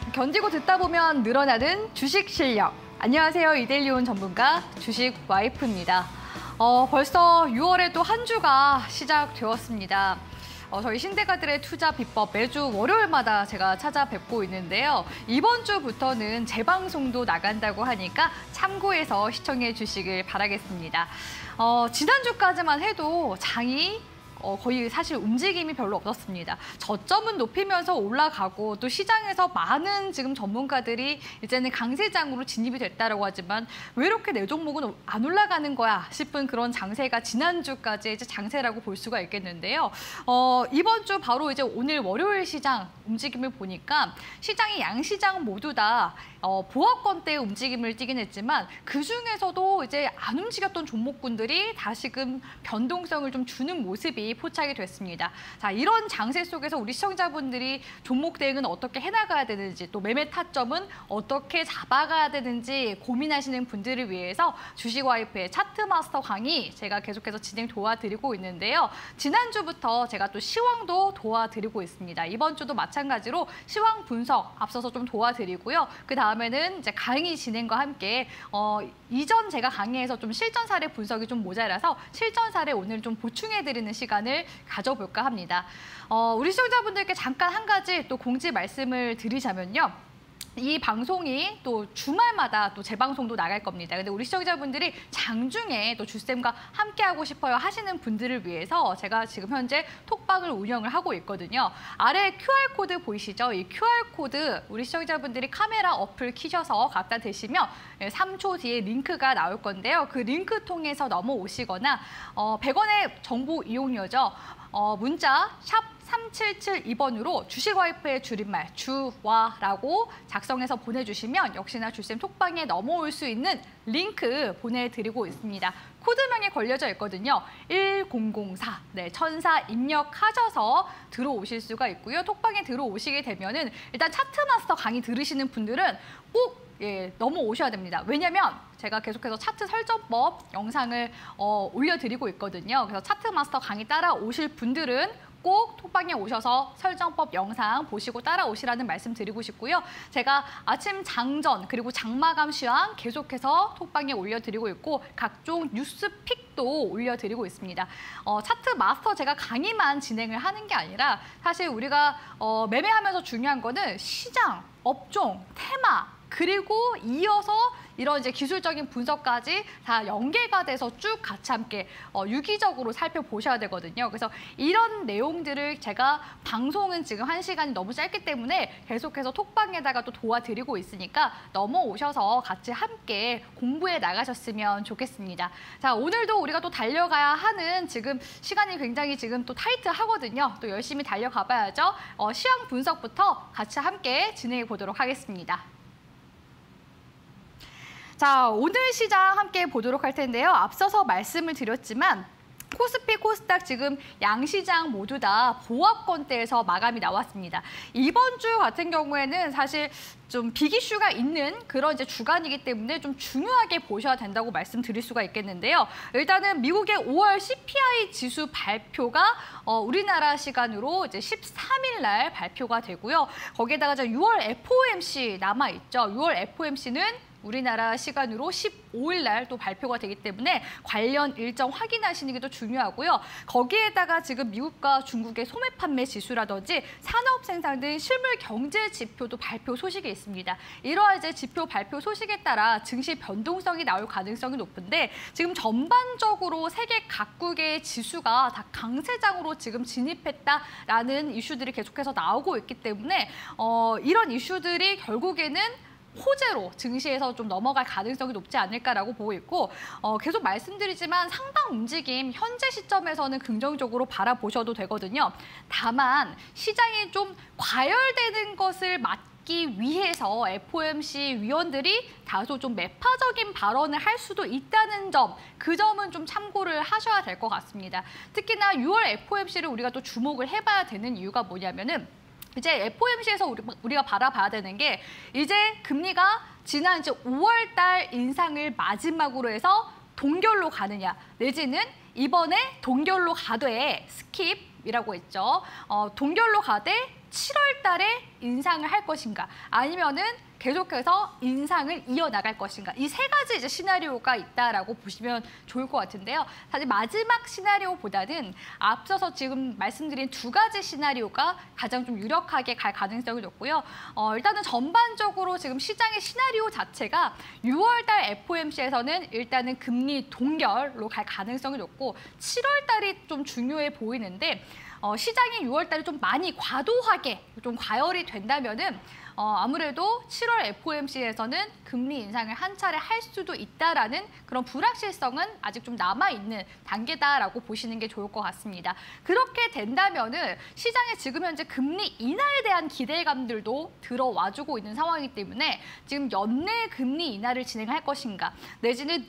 견디고 듣다 보면 늘어나는 주식 실력. 안녕하세요. 이데일리온 전문가 주식 와이프입니다. 벌써 6월에 또 한 주가 시작되었습니다. 저희 신대가들의 투자 비법 매주 월요일마다 제가 찾아뵙고 있는데요. 이번 주부터는 재방송도 나간다고 하니까 참고해서 시청해 주시길 바라겠습니다. 지난주까지만 해도 장이 거의 사실 움직임이 별로 없었습니다. 저점은 높이면서 올라가고 또 시장에서 많은 지금 전문가들이 이제는 강세장으로 진입이 됐다라고 하지만 왜 이렇게 내 종목은 안 올라가는 거야 싶은 그런 장세가 지난주까지 이제 장세라고 볼 수가 있겠는데요. 이번 주 바로 이제 오늘 월요일 시장 움직임을 보니까 시장이 양시장 모두 다 보합권대의 움직임을 띠긴 했지만 그중에서도 이제 안 움직였던 종목군들이 다시금 변동성을 좀 주는 모습이 포착이 됐습니다. 자, 이런 장세 속에서 우리 시청자분들이 종목 대응은 어떻게 해나가야 되는지 또 매매 타점은 어떻게 잡아가야 되는지 고민하시는 분들을 위해서 주식와이프의 차트 마스터 강의 제가 계속해서 진행 도와드리고 있는데요. 지난주부터 제가 또 시황도 도와드리고 있습니다. 이번 주도 마찬가지로 시황 분석 앞서서 좀 도와드리고요. 그 다음에는 이제 강의 진행과 함께 이전 제가 강의에서 좀 실전 사례 분석이 좀 모자라서 실전 사례 오늘 좀 보충해드리는 시간을 가져볼까 합니다. 우리 시청자분들께 잠깐 한 가지 또 공지 말씀을 드리자면요. 이 방송이 또 주말마다 또 재방송도 나갈 겁니다. 근데 우리 시청자분들이 장중에 또 주쌤과 함께하고 싶어요 하시는 분들을 위해서 제가 지금 현재 톡방을 운영을 하고 있거든요. 아래 QR코드 보이시죠? 이 QR코드 우리 시청자분들이 카메라 어플 키셔서 갖다 대시면 3초 뒤에 링크가 나올 건데요. 그 링크 통해서 넘어오시거나 100원의 정보 이용료죠. 문자 샵 3772번으로 주식와이프의 줄임말 주와라고 작성해서 보내주시면 역시나 주쌤 톡방에 넘어올 수 있는 링크 보내드리고 있습니다. 코드명에 걸려져 있거든요. 1004, 네, 1004 입력하셔서 들어오실 수가 있고요. 톡방에 들어오시게 되면은 일단 차트 마스터 강의 들으시는 분들은 꼭 넘어오셔야 됩니다. 왜냐면 제가 계속해서 차트 설정법 영상을 올려드리고 있거든요. 그래서 차트 마스터 강의 따라오실 분들은 꼭 톡방에 오셔서 설정법 영상 보시고 따라오시라는 말씀 드리고 싶고요. 제가 아침 장전 그리고 장마감 시황 계속해서 톡방에 올려드리고 있고 각종 뉴스픽도 올려드리고 있습니다. 차트 마스터 제가 강의만 진행을 하는 게 아니라 사실 우리가 매매하면서 중요한 거는 시장, 업종, 테마 그리고 이어서 이런 이제 기술적인 분석까지 다 연계가 돼서 쭉 같이 함께 유기적으로 살펴보셔야 되거든요. 그래서 이런 내용들을 제가 방송은 지금 1시간이 너무 짧기 때문에 계속해서 톡방에다가 또 도와드리고 있으니까 넘어오셔서 같이 함께 공부해 나가셨으면 좋겠습니다. 자, 오늘도 우리가 또 달려가야 하는 지금 시간이 굉장히 지금 또 타이트하거든요. 또 열심히 달려가 봐야죠. 시황 분석부터 같이 함께 진행해 보도록 하겠습니다. 자, 오늘 시장 함께 보도록 할 텐데요. 앞서서 말씀을 드렸지만 코스피, 코스닥 지금 양시장 모두 다 보합권대에서 마감이 나왔습니다. 이번 주 같은 경우에는 사실 좀 빅이슈가 있는 그런 이제 주간이기 때문에 좀 중요하게 보셔야 된다고 말씀드릴 수가 있겠는데요. 일단은 미국의 5월 CPI 지수 발표가 우리나라 시간으로 이제 13일 날 발표가 되고요. 거기에다가 이제 6월 FOMC 남아 있죠. 6월 FOMC는 우리나라 시간으로 15일 날 또 발표가 되기 때문에 관련 일정 확인하시는 게 또 중요하고요. 거기에다가 지금 미국과 중국의 소매 판매 지수라든지 산업 생산 등 실물 경제 지표도 발표 소식이 있습니다. 이러한 이제 지표 발표 소식에 따라 증시 변동성이 나올 가능성이 높은데 지금 전반적으로 세계 각국의 지수가 다 강세장으로 지금 진입했다라는 이슈들이 계속해서 나오고 있기 때문에 이런 이슈들이 결국에는 호재로 증시에서 좀 넘어갈 가능성이 높지 않을까라고 보고 있고 계속 말씀드리지만 상당 움직임 현재 시점에서는 긍정적으로 바라보셔도 되거든요. 다만 시장이 좀 과열되는 것을 막기 위해서 FOMC 위원들이 다소 좀 매파적인 발언을 할 수도 있다는 점, 그 점은 좀 참고를 하셔야 될 것 같습니다. 특히나 6월 FOMC를 우리가 또 주목을 해봐야 되는 이유가 뭐냐면은 이제 FOMC에서 우리가 바라봐야 되는 게 이제 금리가 지난 이제 5월 달 인상을 마지막으로 해서 동결로 가느냐 내지는 이번에 동결로 가되 스킵이라고 했죠. 동결로 가되 7월 달에 인상을 할 것인가, 아니면은 계속해서 인상을 이어나갈 것인가, 이 세 가지 이제 시나리오가 있다라고 보시면 좋을 것 같은데요. 사실 마지막 시나리오보다는 앞서서 지금 말씀드린 두 가지 시나리오가 가장 좀 유력하게 갈 가능성이 높고요. 일단은 전반적으로 지금 시장의 시나리오 자체가 6월 달 FOMC에서는 일단은 금리 동결로 갈 가능성이 높고 7월 달이 좀 중요해 보이는데 시장이 6월 달에 좀 많이 과도하게 좀 과열이 된다면은 아무래도 7월 FOMC에서는 금리 인상을 한 차례 할 수도 있다라는 그런 불확실성은 아직 좀 남아있는 단계다라고 보시는 게 좋을 것 같습니다. 그렇게 된다면은 시장에 지금 현재 금리 인하에 대한 기대감들도 들어와주고 있는 상황이기 때문에 지금 연내 금리 인하를 진행할 것인가, 내지는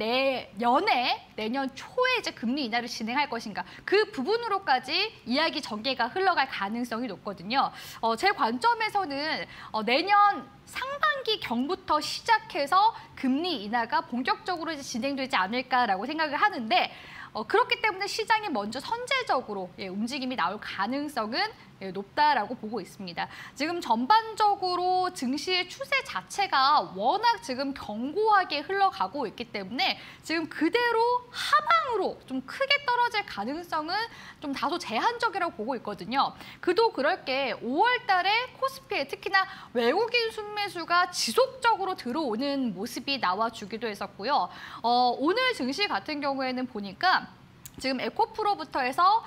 내년 초에 이제 금리 인하를 진행할 것인가, 그 부분으로까지 이야기 전개가 흘러갈 가능성이 높거든요. 제 관점에서는 내년 상반기 경부터 시작해서 금리 인하가 본격적으로 이제 진행되지 않을까라고 생각을 하는데 그렇기 때문에 시장이 먼저 선제적으로 움직임이 나올 가능성은 높다라고 보고 있습니다. 지금 전반적으로 증시의 추세 자체가 워낙 지금 견고하게 흘러가고 있기 때문에 지금 그대로 하방으로 좀 크게 떨어질 가능성은 좀 다소 제한적이라고 보고 있거든요. 그도 그럴 게 5월 달에 코스피에 특히나 외국인 순매수가 지속적으로 들어오는 모습이 나와주기도 했었고요. 오늘 증시 같은 경우에는 보니까 지금 에코프로부터 해서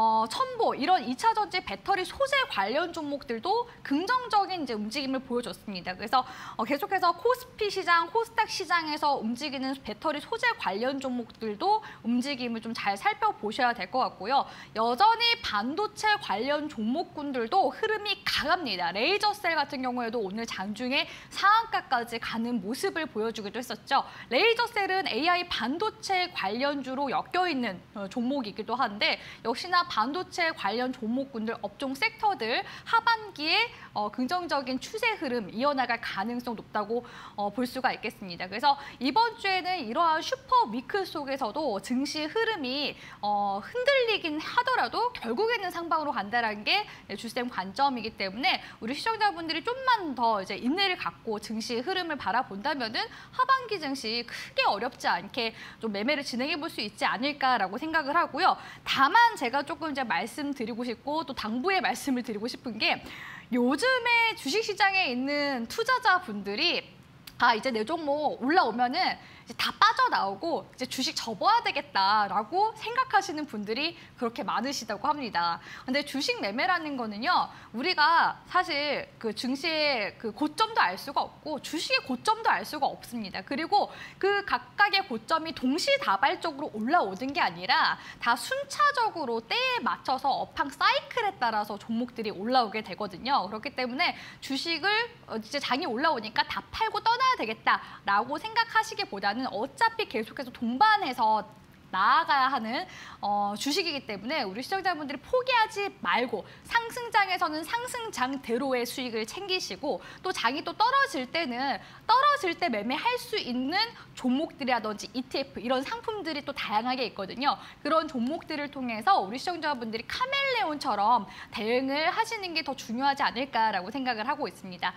첨보 이런 2차 전지 배터리 소재 관련 종목들도 긍정적인 이제 움직임을 보여줬습니다. 그래서 계속해서 코스피 시장, 코스닥 시장에서 움직이는 배터리 소재 관련 종목들도 움직임을 좀 잘 살펴보셔야 될 것 같고요. 여전히 반도체 관련 종목군들도 흐름이 강합니다. 레이저셀 같은 경우에도 오늘 장중에 상한가까지 가는 모습을 보여주기도 했었죠. 레이저셀은 AI 반도체 관련주로 엮여있는 종목이기도 한데 역시나 반도체 관련 종목군들, 업종 섹터들 하반기에 긍정적인 추세 흐름 이어나갈 가능성 높다고 볼 수가 있겠습니다. 그래서 이번 주에는 이러한 슈퍼 위크 속에서도 증시 흐름이 흔들리긴 하더라도 결국에는 상방으로 간다는 게 주쌤 관점이기 때문에 우리 시청자분들이 좀만 더 이제 인내를 갖고 증시 흐름을 바라본다면은 하반기 증시 크게 어렵지 않게 좀 매매를 진행해 볼 수 있지 않을까라고 생각을 하고요. 다만 제가 조금 이제 말씀드리고 싶고 또 당부의 말씀을 드리고 싶은 게 요즘에 주식시장에 있는 투자자분들이 이제 내 종목 올라오면은 이제 다 빠져나오고 이제 주식 접어야 되겠다라고 생각하시는 분들이 그렇게 많으시다고 합니다. 근데 주식 매매라는 거는요, 우리가 사실 그 증시의 그 고점도 알 수가 없고 주식의 고점도 알 수가 없습니다. 그리고 그 각각의 고점이 동시다발적으로 올라오는 게 아니라 다 순차적으로 때에 맞춰서 업황 사이클에 따라서 종목들이 올라오게 되거든요. 그렇기 때문에 주식을 이제 장이 올라오니까 다 팔고 떠나야 되겠다라고 생각하시기보다는 어차피 계속해서 동반해서 나아가야 하는 주식이기 때문에 우리 시청자분들이 포기하지 말고 상승장에서는 상승장대로의 수익을 챙기시고 또 장이 또 떨어질 때는 떨어질 때 매매할 수 있는 종목들이라든지 ETF 이런 상품들이 또 다양하게 있거든요. 그런 종목들을 통해서 우리 시청자분들이 카멜레온처럼 대응을 하시는 게 더 중요하지 않을까라고 생각을 하고 있습니다.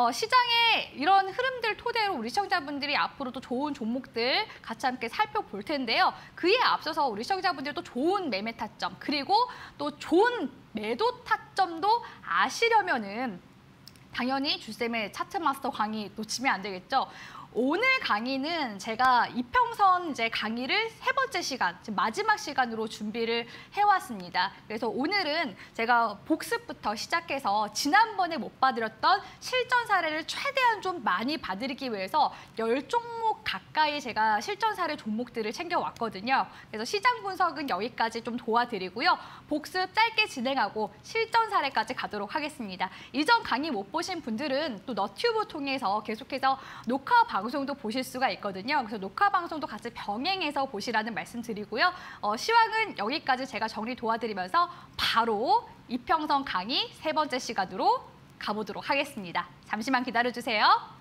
시장의 이런 흐름들 토대로 우리 시청자분들이 앞으로도 좋은 종목들 같이 함께 살펴볼 텐데요. 그에 앞서서 우리 시청자분들도 좋은 매매 타점 그리고 또 좋은 매도 타점도 아시려면은 당연히 주쌤의 차트 마스터 강의 놓치면 안 되겠죠. 오늘 강의는 제가 이평선 이제 강의를 세 번째 시간, 마지막 시간으로 준비를 해왔습니다. 그래서 오늘은 제가 복습부터 시작해서 지난번에 못 봐드렸던 실전 사례를 최대한 좀 많이 봐드리기 위해서 10종목 가까이 제가 실전 사례 종목들을 챙겨왔거든요. 그래서 시장 분석은 여기까지 좀 도와드리고요. 복습 짧게 진행하고 실전 사례까지 가도록 하겠습니다. 이전 강의 못 보신 분들은 또 너튜브 통해서 계속해서 녹화 방송도 보실 수가 있거든요. 그래서 녹화 방송도 같이 병행해서 보시라는 말씀 드리고요. 시황은 여기까지 제가 정리 도와드리면서 바로 이평선 강의 세 번째 시간으로 가보도록 하겠습니다. 잠시만 기다려주세요.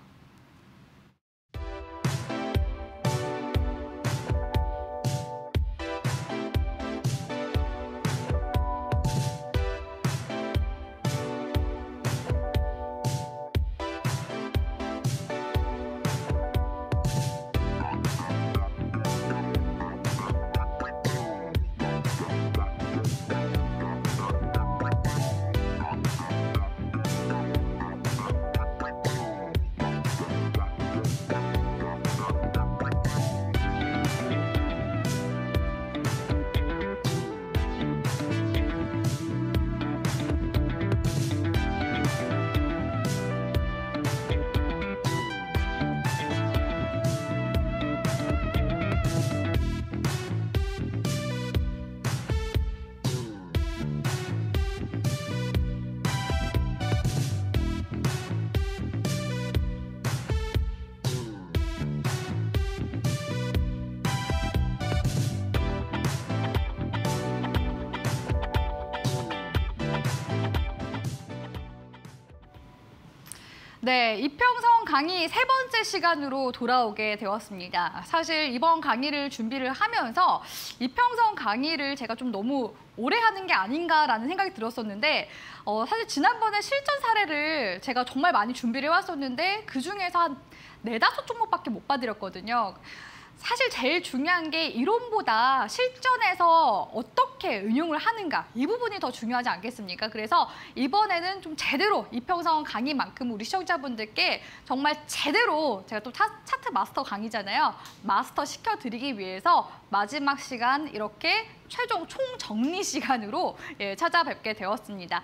네, 이평선 강의 세 번째 시간으로 돌아오게 되었습니다. 사실 이번 강의를 준비를 하면서 이평선 강의를 제가 좀 너무 오래 하는 게 아닌가라는 생각이 들었었는데 사실 지난번에 실전 사례를 제가 정말 많이 준비를 해왔었는데 그중에서 한 4~5 종목밖에 못 봐드렸거든요. 사실 제일 중요한 게 이론보다 실전에서 어떻게 응용을 하는가 이 부분이 더 중요하지 않겠습니까? 그래서 이번에는 좀 제대로 이평선 강의만큼 우리 시청자분들께 정말 제대로 제가 또 차트 마스터 강의잖아요. 마스터 시켜드리기 위해서 마지막 시간 이렇게 최종 총정리 시간으로 찾아뵙게 되었습니다.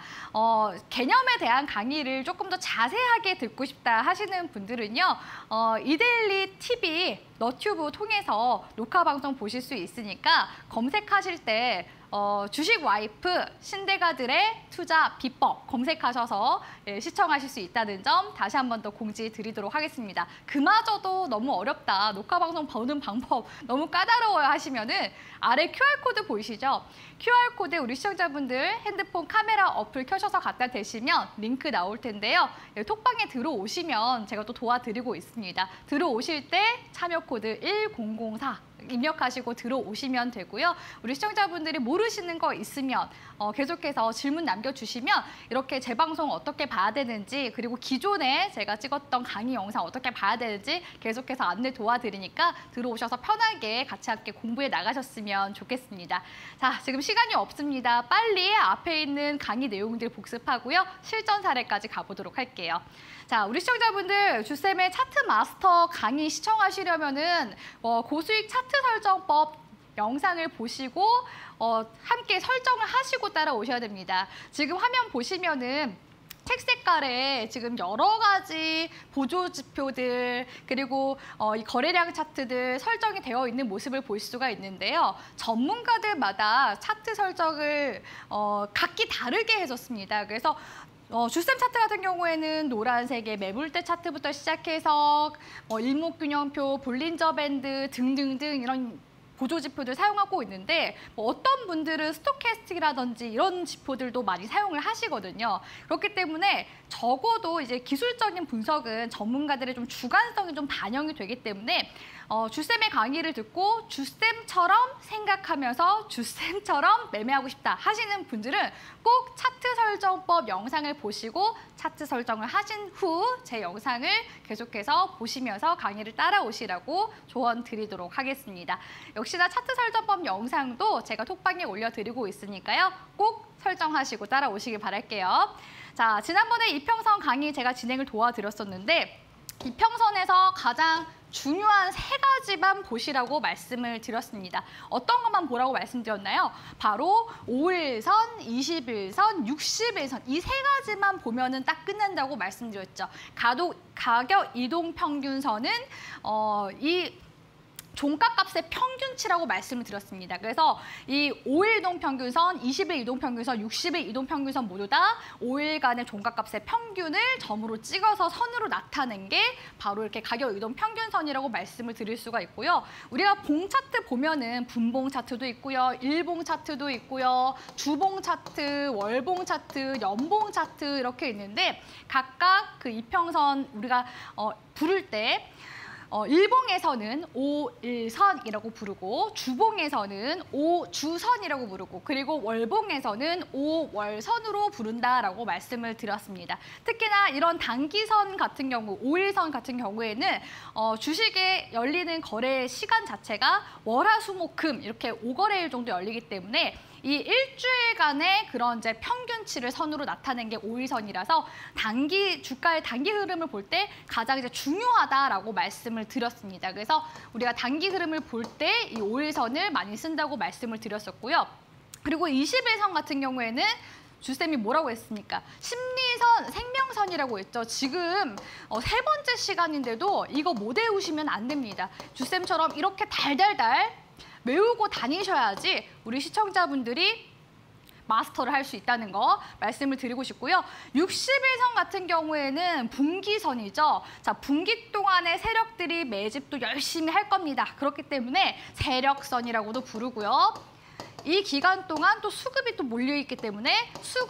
개념에 대한 강의를 조금 더 자세하게 듣고 싶다 하시는 분들은요. 이데일리 TV 너튜브 통해서 녹화 방송 보실 수 있으니까 검색하실 때 주식 와이프 신대가들의 투자 비법 검색하셔서 시청하실 수 있다는 점 다시 한 번 더 공지 드리도록 하겠습니다. 그마저도 너무 어렵다. 녹화 방송 보는 방법 너무 까다로워요 하시면은 아래 QR코드 보이시죠? QR코드 우리 시청자분들 핸드폰 카메라 어플 켜셔서 갖다 대시면 링크 나올 텐데요. 톡방에 들어오시면 제가 또 도와드리고 있습니다. 들어오실 때 참여 코드 1004 입력하시고 들어오시면 되고요. 우리 시청자분들이 모르시는 거 있으면 계속해서 질문 남겨주시면 이렇게 재방송 어떻게 봐야 되는지 그리고 기존에 제가 찍었던 강의 영상 어떻게 봐야 되는지 계속해서 안내 도와드리니까 들어오셔서 편하게 같이 함께 공부해 나가셨으면 좋겠습니다. 자, 지금 시간이 없습니다. 빨리 앞에 있는 강의 내용들 복습하고요. 실전 사례까지 가보도록 할게요. 자, 우리 시청자분들 주쌤의 차트 마스터 강의 시청하시려면은 고수익 차트 설정법 영상을 보시고 함께 설정을 하시고 따라오셔야 됩니다. 지금 화면 보시면은 책 색깔에 지금 여러 가지 보조 지표들 그리고 이 거래량 차트들 설정이 되어 있는 모습을 볼 수가 있는데요. 전문가들마다 차트 설정을 각기 다르게 해줬습니다. 그래서 주쌤 차트 같은 경우에는 노란색의 매물대 차트부터 시작해서 일목균형표, 볼린저 밴드 등등등 이런 보조지표들 사용하고 있는데 어떤 분들은 스토캐스틱이라든지 이런 지표들도 많이 사용을 하시거든요. 그렇기 때문에 적어도 이제 기술적인 분석은 전문가들의 좀 주관성이 좀 반영이 되기 때문에 주쌤의 강의를 듣고 주쌤처럼 생각하면서 주쌤처럼 매매하고 싶다 하시는 분들은 꼭 차트 설정법 영상을 보시고 차트 설정을 하신 후 제 영상을 계속해서 보시면서 강의를 따라오시라고 조언 드리도록 하겠습니다. 역시나 차트 설정법 영상도 제가 톡방에 올려드리고 있으니까요. 꼭 설정하시고 따라오시길 바랄게요. 자, 지난번에 이평선 강의 제가 진행을 도와드렸었는데 이평선에서 가장 중요한 3가지만 보시라고 말씀을 드렸습니다. 어떤 것만 보라고 말씀드렸나요? 바로 5일선, 21선, 61선 이 3가지만 보면은 딱 끝난다고 말씀드렸죠. 가격 이동 평균선은 이 종가값의 평균치라고 말씀을 드렸습니다. 그래서 이 5일 이동 평균선, 20일 이동 평균선, 60일 이동 평균선 모두 다 5일간의 종가값의 평균을 점으로 찍어서 선으로 나타낸 게 바로 이렇게 가격 이동 평균선이라고 말씀을 드릴 수가 있고요. 우리가 봉 차트 보면은 분봉 차트도 있고요. 일봉 차트도 있고요. 주봉 차트, 월봉 차트, 연봉 차트 이렇게 있는데 각각 그 이평선 우리가 부를 때 일봉에서는 5일선이라고 부르고 주봉에서는 5주선이라고 부르고 그리고 월봉에서는 5월선으로 부른다라고 말씀을 드렸습니다. 특히나 이런 단기선 같은 경우, 5일선 같은 경우에는 주식에 열리는 거래 시간 자체가 월화수목금 이렇게 5거래일 정도 열리기 때문에 이 일주일간의 그런 이제 평균치를 선으로 나타낸 게 5일선이라서 주가의 단기 흐름을 볼 때 가장 이제 중요하다라고 말씀을 드렸습니다. 그래서 우리가 단기 흐름을 볼 때 이 5일선을 많이 쓴다고 말씀을 드렸었고요. 그리고 21선 같은 경우에는 주쌤이 뭐라고 했습니까? 심리선, 생명선이라고 했죠. 지금 3번째 시간인데도 이거 못 외우시면 안 됩니다. 주쌤처럼 이렇게 달달달 외우고 다니셔야지 우리 시청자분들이 마스터를 할 수 있다는 거 말씀을 드리고 싶고요. 60일선 같은 경우에는 분기선이죠. 자, 분기 동안의 세력들이 매집도 열심히 할 겁니다. 그렇기 때문에 세력선이라고도 부르고요. 이 기간 동안 또 수급이 또 몰려있기 때문에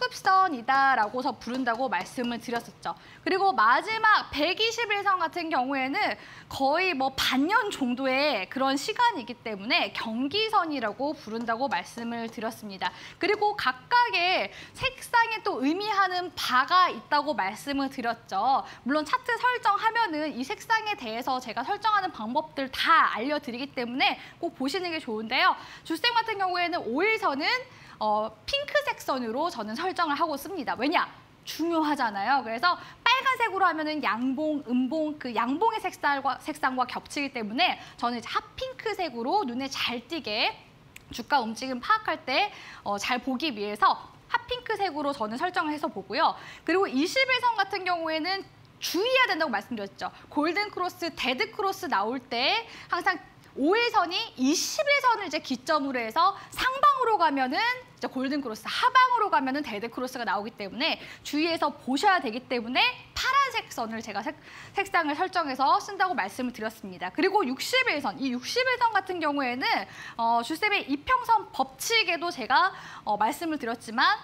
수급선이다라고서 부른다고 말씀을 드렸었죠. 그리고 마지막 121선 같은 경우에는 거의 뭐 반년 정도의 그런 시간이기 때문에 경기선이라고 부른다고 말씀을 드렸습니다. 그리고 각각의 색상에 또 의미하는 바가 있다고 말씀을 드렸죠. 물론 차트 설정하면은 이 색상에 대해서 제가 설정하는 방법들 다 알려드리기 때문에 꼭 보시는 게 좋은데요. 주쌤 같은 경우에는 5일선은 핑크색 선으로 저는 설정을 하고 씁니다. 왜냐? 중요하잖아요. 그래서 빨간색으로 하면은 양봉, 음봉, 그 양봉의 색상과 겹치기 때문에 저는 이제 핫핑크색으로 눈에 잘 띄게 주가 움직임 파악할 때 잘 보기 위해서 핫핑크색으로 저는 설정을 해서 보고요. 그리고 21선 같은 경우에는 주의해야 된다고 말씀드렸죠. 골든 크로스, 데드 크로스 나올 때 항상 5일선이 21선을 이제 기점으로 해서 상방으로 가면은 이제 골든 크로스, 하방으로 가면은 데드 크로스가 나오기 때문에 주의해서 보셔야 되기 때문에 파란색 선을 제가 색상을 설정해서 쓴다고 말씀을 드렸습니다. 그리고 61선, 이 61선 같은 경우에는 주쌤의 이평선 법칙에도 제가 말씀을 드렸지만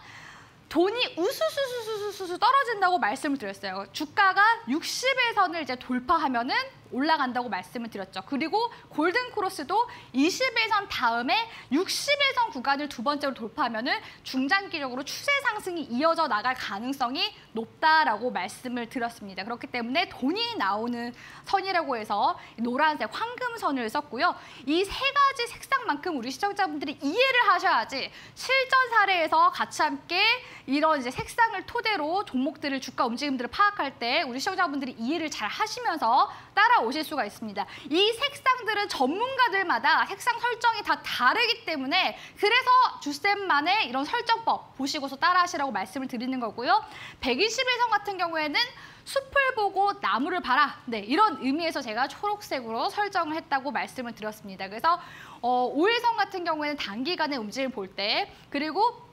돈이 우수수수수수 떨어진다고 말씀을 드렸어요. 주가가 60일선을 이제 돌파하면은 올라간다고 말씀을 드렸죠. 그리고 골든 크로스도 21선 다음에 60일선 구간을 두 번째로 돌파하면은 중장기적으로 추세 상승이 이어져 나갈 가능성이 높다라고 말씀을 드렸습니다. 그렇기 때문에 돈이 나오는 선이라고 해서 노란색 황금선을 썼고요. 이 세 가지 색상만큼 우리 시청자분들이 이해를 하셔야지 실전 사례에서 같이 함께 이런 이제 색상을 토대로 종목들을 주가 움직임들을 파악할 때 우리 시청자분들이 이해를 잘 하시면서 따라오실 수가 있습니다. 이 색상들은 전문가들마다 색상 설정이 다 다르기 때문에 그래서 주쌤만의 이런 설정법 보시고서 따라하시라고 말씀을 드리는 거고요. 121선 같은 경우에는 숲을 보고 나무를 봐라. 네, 이런 의미에서 제가 초록색으로 설정을 했다고 말씀을 드렸습니다. 그래서 5일선 같은 경우에는 단기간의 움직임을 볼 때 그리고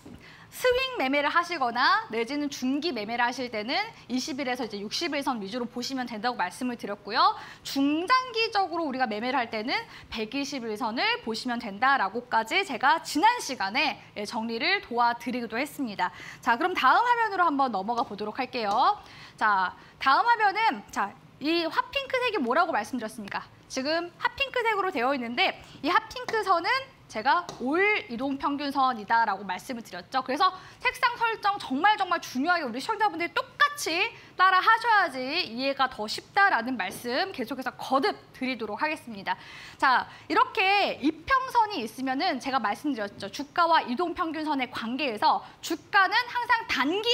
스윙 매매를 하시거나 내지는 중기 매매를 하실 때는 20일에서 이제 60일선 위주로 보시면 된다고 말씀을 드렸고요. 중장기적으로 우리가 매매를 할 때는 121선을 보시면 된다라고까지 제가 지난 시간에 정리를 도와드리기도 했습니다. 자, 그럼 다음 화면으로 한번 넘어가 보도록 할게요. 자, 다음 화면은 이 핫핑크색이 뭐라고 말씀드렸습니까? 지금 핫핑크색으로 되어 있는데 이 핫핑크선은 제가 5일 이동평균선이다라고 말씀을 드렸죠. 그래서 색상 설정 정말 중요하게 우리 시청자분들이 똑같이 따라 하셔야지 이해가 더 쉽다라는 말씀 계속해서 거듭 드리도록 하겠습니다. 자, 이렇게 이평선이 있으면은 제가 말씀드렸죠. 주가와 이동평균선의 관계에서 주가는 항상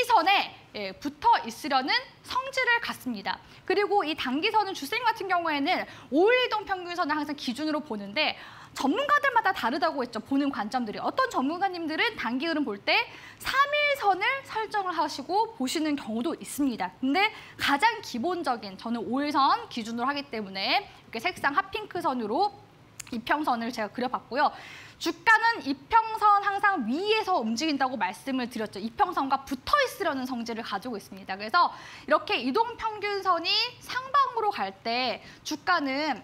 단기선에 붙어 있으려는 성질을 갖습니다. 그리고 이 단기선은 주쌤 같은 경우에는 5일 이동평균선을 항상 기준으로 보는데 전문가들마다 다르다고 했죠. 보는 관점들이. 어떤 전문가님들은 단기 흐름 볼 때 3일선을 설정을 하시고 보시는 경우도 있습니다. 근데 가장 기본적인 저는 5일선 기준으로 하기 때문에 이렇게 색상 핫핑크선으로 이평선을 제가 그려봤고요. 주가는 이평선 항상 위에서 움직인다고 말씀을 드렸죠. 이평선과 붙어 있으려는 성질을 가지고 있습니다. 그래서 이렇게 이동평균선이 상방으로 갈 때 주가는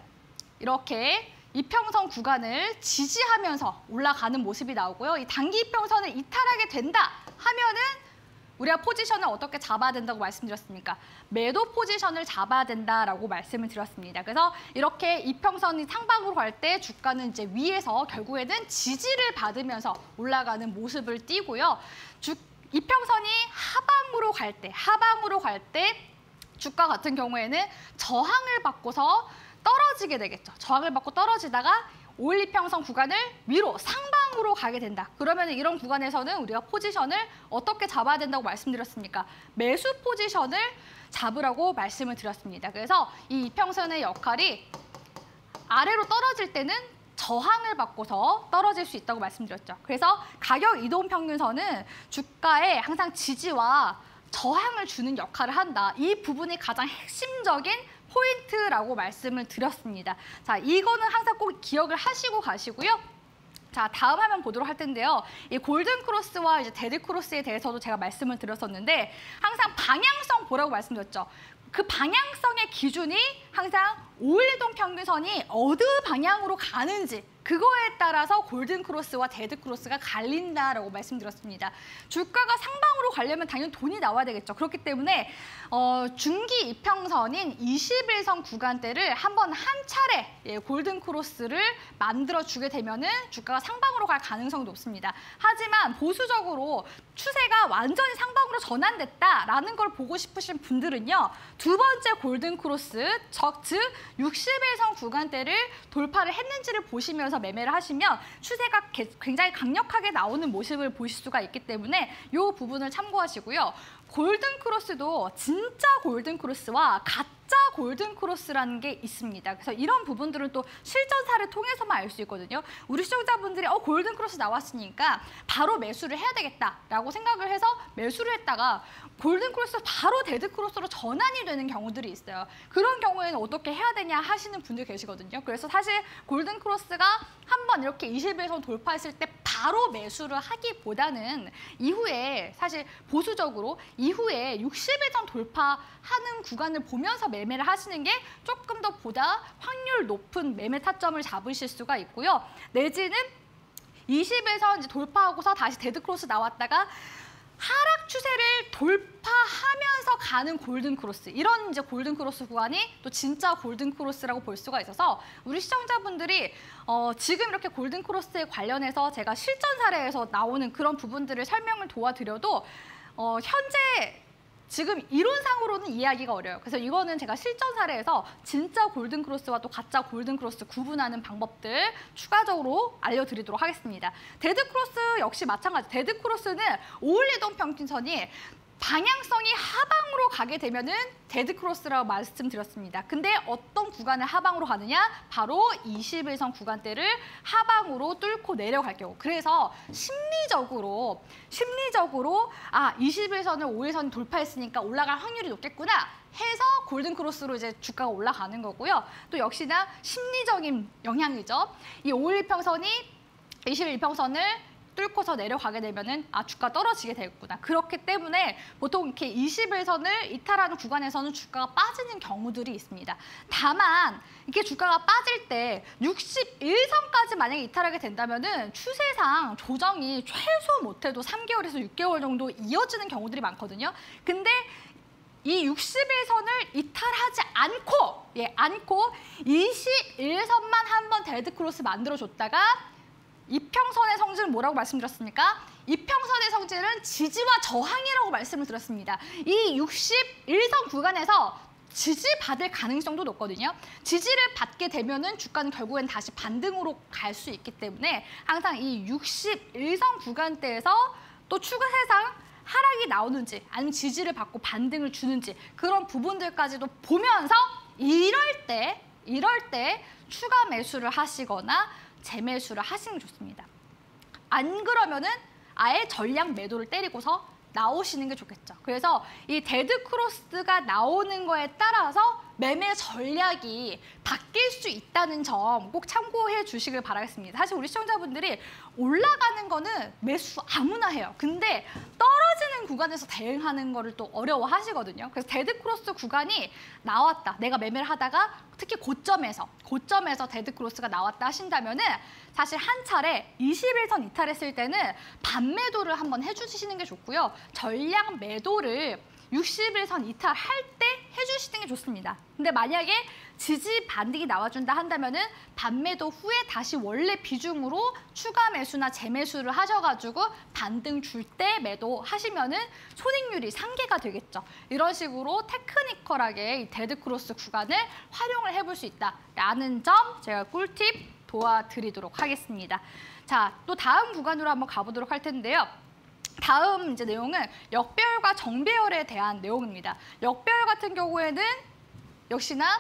이렇게 이평선 구간을 지지하면서 올라가는 모습이 나오고요. 이 단기 이평선을 이탈하게 된다 하면은 우리가 포지션을 어떻게 잡아야 된다고 말씀드렸습니까? 매도 포지션을 잡아야 된다라고 말씀을 드렸습니다. 그래서 이렇게 이평선이 상방으로 갈 때 주가는 이제 위에서 결국에는 지지를 받으면서 올라가는 모습을 띠고요. 이평선이 하방으로 갈 때 주가 같은 경우에는 저항을 받고서 떨어지게 되겠죠. 저항을 받고 떨어지다가 5일 이평선 구간을 위로 상방으로 가게 된다. 그러면 이런 구간에서는 우리가 포지션을 어떻게 잡아야 된다고 말씀드렸습니까? 매수 포지션을 잡으라고 말씀을 드렸습니다. 그래서 이 이평선의 역할이 아래로 떨어질 때는 저항을 받고서 떨어질 수 있다고 말씀드렸죠. 그래서 가격 이동평균선은 주가에 항상 지지와 저항을 주는 역할을 한다. 이 부분이 가장 핵심적인 포인트라고 말씀을 드렸습니다. 자, 이거는 항상 꼭 기억을 하시고 가시고요. 자, 다음 화면 보도록 할 텐데요. 이 골든 크로스와 이제 데드 크로스에 대해서도 제가 말씀을 드렸었는데 항상 방향성 보라고 말씀드렸죠. 그 방향성의 기준이 항상 5일 이동 평균선이 어느 방향으로 가는지 그거에 따라서 골든크로스와 데드크로스가 갈린다라고 말씀드렸습니다. 주가가 상방으로 가려면 당연히 돈이 나와야 되겠죠. 그렇기 때문에 중기 이평선인 21선 구간대를 한 차례 골든크로스를 만들어주게 되면은 주가가 상방으로 갈 가능성이 높습니다. 하지만 보수적으로 추세가 완전히 상방으로 전환됐다라는 걸 보고 싶으신 분들은요. 두 번째 골든크로스, 즉 61선 구간대를 돌파를 했는지를 보시면서 매매를 하시면 추세가 굉장히 강력하게 나오는 모습을 보실 수가 있기 때문에 이 부분을 참고하시고요. 골든크로스도 진짜 골든크로스와 가짜 골든크로스라는 게 있습니다. 그래서 이런 부분들은 또 실전사를 통해서만 알 수 있거든요. 우리 시청자분들이 골든크로스 나왔으니까 바로 매수를 해야 되겠다라고 생각을 해서 매수를 했다가 골든크로스 바로 데드크로스로 전환이 되는 경우들이 있어요. 그런 경우에는 어떻게 해야 되냐 하시는 분들 계시거든요. 그래서 사실 골든크로스가 한번 이렇게 21선 돌파했을 때 바로 매수를 하기보다는 이후에 사실 보수적으로 이후에 61선 돌파하는 구간을 보면서 매매를 하시는 게 조금 더 보다 확률 높은 매매 타점을 잡으실 수가 있고요. 내지는 21선 이제 돌파하고서 다시 데드크로스 나왔다가 하락 추세를 돌파하면서 가는 골든크로스, 이런 이제 골든크로스 구간이 또 진짜 골든크로스라고 볼 수가 있어서 우리 시청자분들이 지금 이렇게 골든크로스에 관련해서 제가 실전 사례에서 나오는 그런 부분들을 설명을 도와드려도 현재 지금 이론상으로는 이해하기가 어려워요. 그래서 이거는 제가 실전 사례에서 진짜 골든크로스와 또 가짜 골든크로스 구분하는 방법들 추가적으로 알려드리도록 하겠습니다. 데드크로스 역시 마찬가지. 데드크로스는 5일 이동 평균선이 방향성이 하방으로 가게 되면은 데드크로스라고 말씀드렸습니다. 근데 어떤 구간을 하방으로 가느냐? 바로 21선 구간대를 하방으로 뚫고 내려갈 경우. 그래서 심리적으로 21선을 5일선 돌파했으니까 올라갈 확률이 높겠구나 해서 골든크로스로 이제 주가가 올라가는 거고요. 또 역시나 심리적인 영향이죠. 이 5일평선이 21평선을 뚫고서 내려가게 되면은 주가 떨어지게 되겠구나. 그렇기 때문에 보통 이렇게 21선을 이탈하는 구간에서는 주가가 빠지는 경우들이 있습니다. 다만 이렇게 주가가 빠질 때 61선까지 만약에 이탈하게 된다면은 추세상 조정이 최소 못해도 3개월에서 6개월 정도 이어지는 경우들이 많거든요. 근데 이 61선을 이탈하지 않고 21선만 한번 데드크로스 만들어줬다가 이평선의 성질은 뭐라고 말씀드렸습니까? 이평선의 성질은 지지와 저항이라고 말씀을 드렸습니다. 이 61선 구간에서 지지받을 가능성도 높거든요. 지지를 받게 되면은 주가는 결국엔 다시 반등으로 갈 수 있기 때문에 항상 이 61선 구간대에서 또 추세상 하락이 나오는지 아니면 지지를 받고 반등을 주는지 그런 부분들까지도 보면서 이럴 때 추가 매수를 하시거나 재매수를 하시는 게 좋습니다. 안 그러면은 아예 전량 매도를 때리고서 나오시는 게 좋겠죠. 그래서 이 데드크로스가 나오는 거에 따라서 매매 전략이 바뀔 수 있다는 점 꼭 참고해 주시길 바라겠습니다. 사실 우리 시청자분들이 올라가는 거는 매수 아무나 해요. 근데 떨어지는 구간에서 대응하는 거를 또 어려워하시거든요. 그래서 데드크로스 구간이 나왔다. 내가 매매를 하다가 특히 고점에서 데드크로스가 나왔다 하신다면은 사실 한 차례 21선 이탈했을 때는 반매도를 한번 해주시는 게 좋고요. 전량 매도를 61선 이탈할 때 해주시는 게 좋습니다. 근데 만약에 지지 반등이 나와준다 한다면은 반매도 후에 다시 원래 비중으로 추가 매수나 재매수를 하셔가지고 반등 줄 때 매도하시면은 손익률이 상계가 되겠죠. 이런 식으로 테크니컬하게 이 데드크로스 구간을 활용을 해볼 수 있다라는 점 제가 꿀팁 도와드리도록 하겠습니다. 자, 또 다음 구간으로 한번 가보도록 할 텐데요. 다음 이제 내용은 역배열과 정배열에 대한 내용입니다. 역배열 같은 경우에는 역시나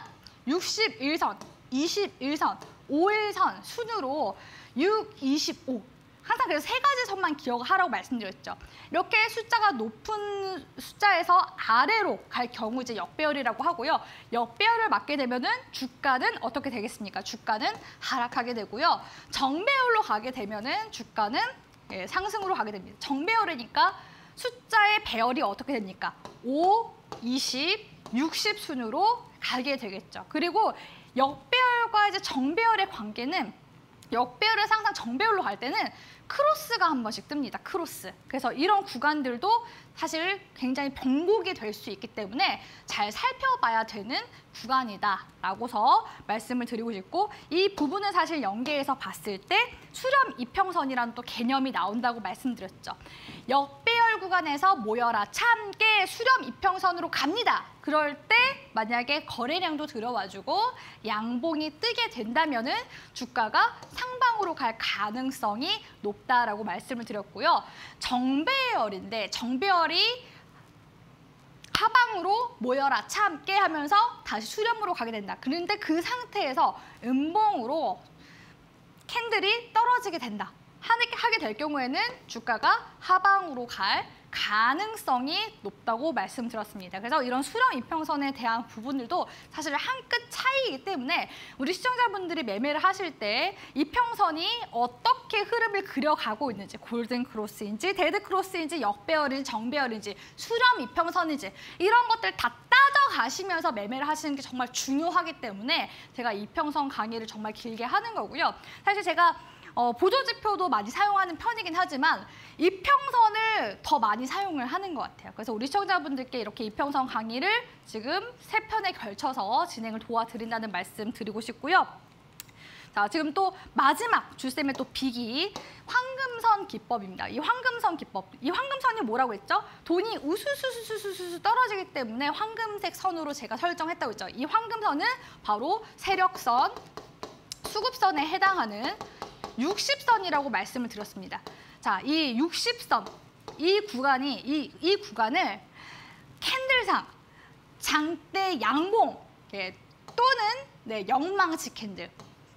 61선, 21선, 5일선 순으로 6, 25 항상 그래서 세 가지 선만 기억하라고 말씀드렸죠. 이렇게 숫자가 높은 숫자에서 아래로 갈 경우 이제 역배열이라고 하고요. 역배열을 맞게 되면은 주가는 어떻게 되겠습니까? 주가는 하락하게 되고요. 정배열로 가게 되면은 주가는 상승으로 가게 됩니다. 정배열이니까 숫자의 배열이 어떻게 됩니까? 5, 20, 60순으로 가게 되겠죠. 그리고 역배열과 이제 정배열의 관계는 역배열에서 항상 정배열로 갈 때는 크로스가 한 번씩 뜹니다. 크로스. 그래서 이런 구간들도 사실 굉장히 변곡이 될 수 있기 때문에 잘 살펴봐야 되는 구간이다라고서 말씀을 드리고 싶고, 이 부분은 사실 연계해서 봤을 때 수렴 이평선이라는 또 개념이 나온다고 말씀드렸죠. 역배열 구간에서 모여라 참깨 수렴 이평선으로 갑니다. 그럴 때 만약에 거래량도 들어와주고 양봉이 뜨게 된다면은 주가가 상방으로 갈 가능성이 높다라고 말씀을 드렸고요. 정배열인데 정배열이 하방으로 모여라 참깨 하면서 다시 수렴으로 가게 된다. 그런데 그 상태에서 음봉으로 캔들이 떨어지게 된다. 하게 될 경우에는 주가가 하방으로 갈 가능성이 높다고 말씀드렸습니다. 그래서 이런 수렴 이평선에 대한 부분들도 사실 한 끗 차이이기 때문에 우리 시청자분들이 매매를 하실 때 이평선이 어떻게 흐름을 그려가고 있는지, 골든 크로스인지 데드 크로스인지 역배열인지 정배열인지 수렴 이평선인지 이런 것들 다 따져가시면서 매매를 하시는 게 정말 중요하기 때문에 제가 이평선 강의를 정말 길게 하는 거고요. 사실 제가 보조지표도 많이 사용하는 편이긴 하지만 이평선을 더 많이 사용을 하는 것 같아요. 그래서 우리 시청자분들께 이렇게 이평선 강의를 지금 3편에 걸쳐서 진행을 도와드린다는 말씀 드리고 싶고요. 자, 지금 또 마지막 주쌤의 또 빅이 황금선 기법입니다. 이 황금선 기법, 이 황금선이 뭐라고 했죠? 돈이 우수수수수수 떨어지기 때문에 황금색 선으로 제가 설정했다고 했죠. 이 황금선은 바로 세력선, 수급선에 해당하는 60선이라고 말씀을 드렸습니다. 자, 이 60선, 이 구간을 캔들상 장대 양봉 또는 영망치 캔들,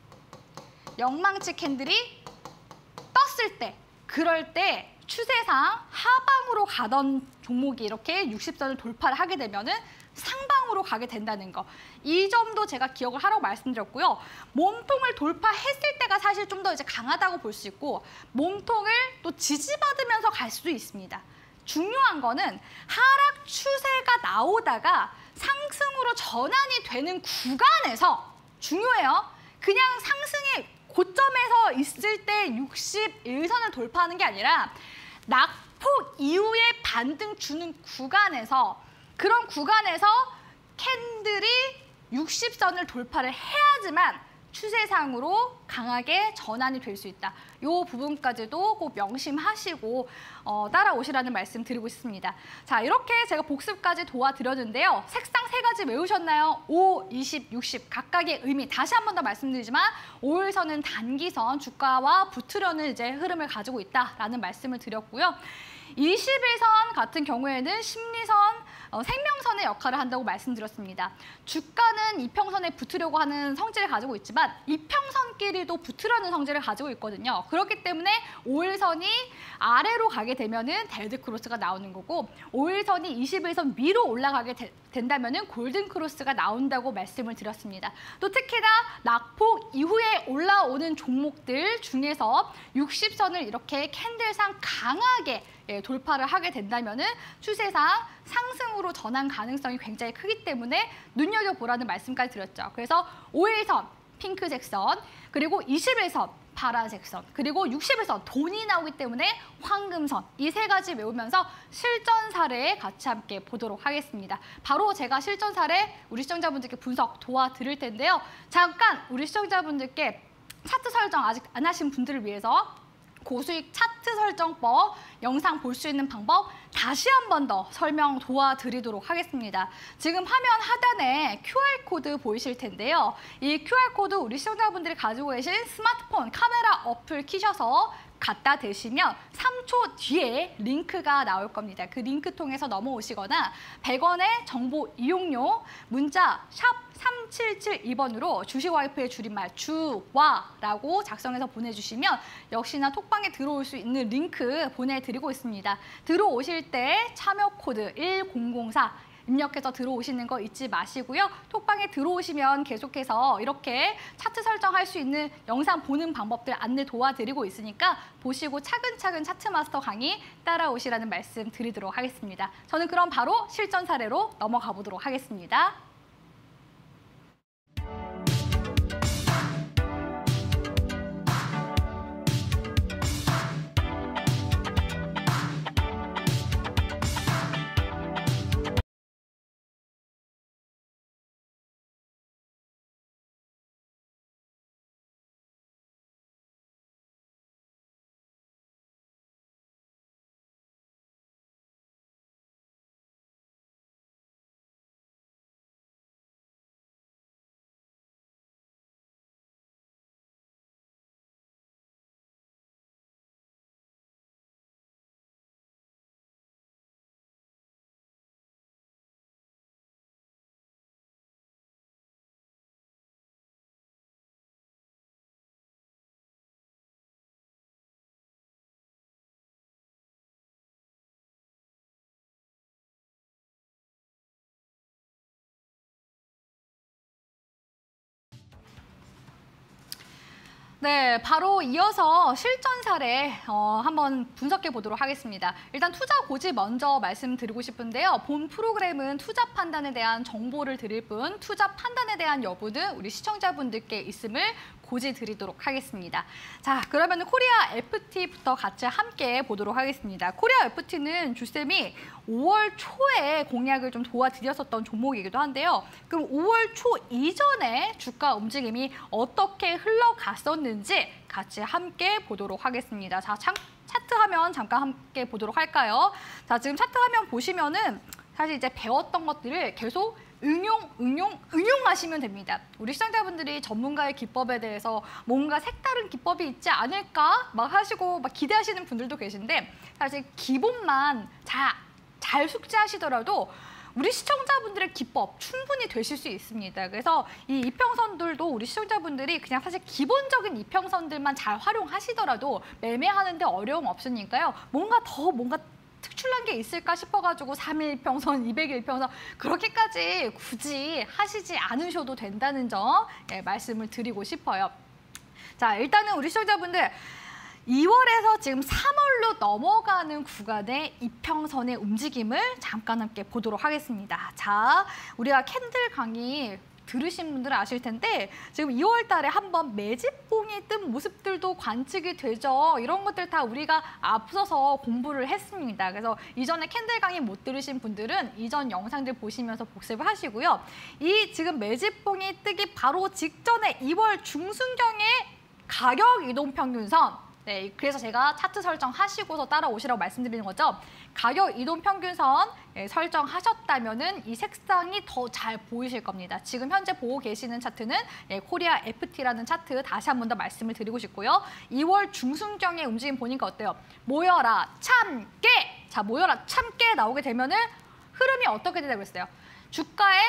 영망치 캔들이 떴을 때, 그럴 때 추세상 하방으로 가던 종목이 이렇게 60선을 돌파를 하게 되면은 상방으로 가게 된다는 거. 이 점도 제가 기억을 하라고 말씀드렸고요. 몸통을 돌파했을 때가 사실 좀 더 이제 강하다고 볼 수 있고, 몸통을 또 지지받으면서 갈 수도 있습니다. 중요한 거는 하락 추세가 나오다가 상승으로 전환이 되는 구간에서, 중요해요. 그냥 상승의 고점에서 있을 때 61선을 돌파하는 게 아니라 낙폭 이후에 반등 주는 구간에서, 그런 구간에서 캔들이 60선을 돌파를 해야지만 추세상으로 강하게 전환이 될 수 있다. 이 부분까지도 꼭 명심하시고 따라오시라는 말씀 드리고 있습니다. 자, 이렇게 제가 복습까지 도와드렸는데요. 색상 3가지 외우셨나요? 5, 20, 60 각각의 의미 다시 한 번 더 말씀드리지만 5일선은 단기선, 주가와 붙으려는 이제 흐름을 가지고 있다라는 말씀을 드렸고요. 21선 같은 경우에는 심리선, 생명선의 역할을 한다고 말씀드렸습니다. 주가는 이평선에 붙으려고 하는 성질을 가지고 있지만 이평선끼리도 붙으려는 성질을 가지고 있거든요. 그렇기 때문에 5일선이 아래로 가게 되면은 데드 크로스가 나오는 거고, 5일선이 21선 위로 올라가게 된다면은 골든 크로스가 나온다고 말씀을 드렸습니다. 또 특히나 낙폭 이후에 올라오는 종목들 중에서 60선을 이렇게 캔들상 강하게 돌파를 하게 된다면은 추세상 상승으로 전환 가능성이 굉장히 크기 때문에 눈여겨보라는 말씀까지 드렸죠. 그래서 5일선 핑크색 선, 그리고 21선 파란색 선, 그리고 60일선 돈이 나오기 때문에 황금선, 이 3가지 외우면서 실전 사례 같이 함께 보도록 하겠습니다. 바로 제가 실전 사례 우리 시청자분들께 분석 도와드릴 텐데요. 잠깐 우리 시청자분들께 차트 설정 아직 안 하신 분들을 위해서 고수익 차트 설정법 영상 볼 수 있는 방법 다시 한 번 더 설명 도와드리도록 하겠습니다. 지금 화면 하단에 QR코드 보이실 텐데요. 이 QR코드 우리 시청자분들이 가지고 계신 스마트폰 카메라 어플 키셔서 갖다 대시면 3초 뒤에 링크가 나올 겁니다. 그 링크 통해서 넘어오시거나 100원의 정보 이용료 문자 샵 3772번으로 주식 와이프의 줄임말 주와라고 작성해서 보내주시면 역시나 톡방에 들어올 수 있는 링크 보내드리고 있습니다. 들어오실 때 참여 코드 1004 입력해서 들어오시는 거 잊지 마시고요. 톡방에 들어오시면 계속해서 이렇게 차트 설정할 수 있는 영상 보는 방법들 안내 도와드리고 있으니까 보시고 차근차근 차트 마스터 강의 따라오시라는 말씀 드리도록 하겠습니다. 저는 그럼 바로 실전 사례로 넘어가 보도록 하겠습니다. 네, 바로 이어서 실전 사례 한번 분석해 보도록 하겠습니다. 일단 투자 고지 먼저 말씀드리고 싶은데요. 본 프로그램은 투자 판단에 대한 정보를 드릴 뿐 투자 판단에 대한 여부는 우리 시청자분들께 있음을 고지 드리도록 하겠습니다. 자, 그러면 코리아 FT부터 같이 함께 보도록 하겠습니다. 코리아 FT는 주쌤이 5월 초에 공략을 좀 도와드렸었던 종목이기도 한데요. 그럼 5월 초 이전에 주가 움직임이 어떻게 흘러갔었는지 같이 함께 보도록 하겠습니다. 자, 차트 화면 잠깐 함께 보도록 할까요? 자, 지금 차트 화면 보시면은 사실 이제 배웠던 것들을 계속 응용하시면 됩니다. 우리 시청자분들이 전문가의 기법에 대해서 뭔가 색다른 기법이 있지 않을까 막 하시고 막 기대하시는 분들도 계신데 사실 기본만 잘 숙지하시더라도 우리 시청자분들의 기법 충분히 되실 수 있습니다. 그래서 이 이평선들도 우리 시청자분들이 그냥 사실 기본적인 이평선들만 잘 활용하시더라도 매매하는데 어려움 없으니까요. 뭔가 특출난 게 있을까 싶어가지고 3일평선, 200일평선 그렇게까지 굳이 하시지 않으셔도 된다는 점 말씀을 드리고 싶어요. 자, 일단은 우리 시청자분들 2월에서 지금 3월로 넘어가는 구간의 이평선의 움직임을 잠깐 함께 보도록 하겠습니다. 자, 우리가 캔들 강의 들으신 분들은 아실 텐데 지금 2월 달에 한번 매집봉이 뜬 모습들도 관측이 되죠. 이런 것들 다 우리가 앞서서 공부를 했습니다. 그래서 이전에 캔들 강의 못 들으신 분들은 이전 영상들 보시면서 복습을 하시고요. 이 지금 매집봉이 뜨기 바로 직전에 2월 중순경의 가격 이동 평균선 네, 그래서 제가 차트 설정하시고서 따라오시라고 말씀드리는 거죠. 가격 이동 평균선 설정하셨다면은 이 색상이 더 잘 보이실 겁니다. 지금 현재 보고 계시는 차트는 코리아 FT라는 차트 다시 한 번 더 말씀을 드리고 싶고요. 2월 중순경의 움직임 보니까 어때요? 모여라 참깨! 자, 모여라 참깨 나오게 되면은 흐름이 어떻게 되다고 했어요? 주가의